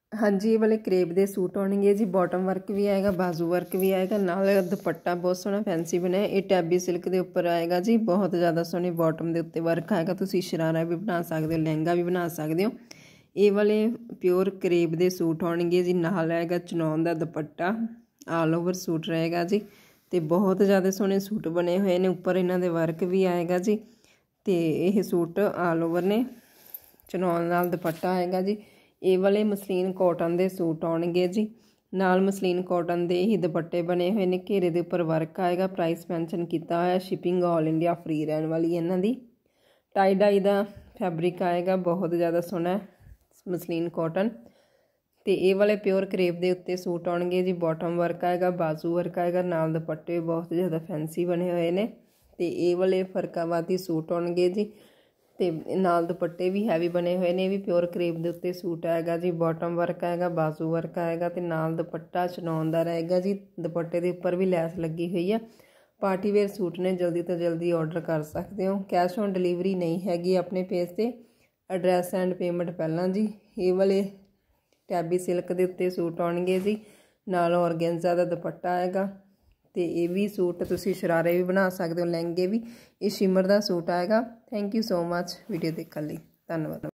हाँ जी, ये वाले करेब के सूट आउणगे जी। बॉटम वर्क भी आएगा, बाजू वर्क भी आएगा, नाल दुपट्टा बहुत सोहना फैंसी बनया। ये टैबी सिल्क के उपर आएगा जी, बहुत ज़्यादा सोहनी बॉटम के उत्ते वर्क आएगा। तुसीं शरारा भी बना सकते हो, लहंगा भी बना सकते हो। ये वाले प्योर करेब के सूट आउणगे जी। नाल आएगा चनौन का दुपट्टा, आल ओवर सूट रहेगा जी। तो बहुत ज़्यादा सोहने सूट बने हुए हैं। उपर इन्हां दे वर्क भी आएगा जी। तो यह सूट आल ओवर ने, चनौन नाल दुपट्टा आएगा जी। ये वाले मसलीन कॉटन के सूट आउणगे जी। नाल मसलीन कॉटन के ही दुपट्टे बने हुए हैं। घेरे के उपर वर्क आएगा। प्राइस मैंशन किया होया, शिपिंग ऑल इंडिया फ्री रहन वाली है इन्हां दी। टाई डाई का फैब्रिक आएगा, बहुत ज़्यादा सोहना मसलीन कॉटन। तो ये वाले प्योर करेब के उत्ते सूट आउणगे जी। बॉटम वर्क आएगा, बाजू वर्क आएगा, नाल दुपट्टे बहुत ज़्यादा फैंसी बने हुए हैं। तो ये वाले फरकावादी सूट आउणगे जी। तो नाल दुपट्टे भी हैवी बने हुए हैं। भी प्योर करेब के उत्ते सूट आएगा जी। बॉटम वर्क आएगा, बाजू वर्क आएगा, तो नाल दुपट्टा चनौन दा रहेगा जी। दुपट्टे के उपर भी लैस लगी हुई है। पार्टी वेयर सूट ने, जल्दी तो जल्दी ऑर्डर कर सकते हो। कैश ऑन डिलीवरी नहीं हैगी अपने पेज से। एड्रैस एंड पेमेंट पहला जी। ये वाले टैबी सिल्क के उत्ते सूट आउणगे जी। नाल ऑर्गेन्जा का दुपट्टा आएगा। तो ये भी सूट तुसीं शरारे भी बना सकते हो, लहंगे भी। ये शिमर का सूट आएगा। Thank you so much video देखने लई, धन्यवाद।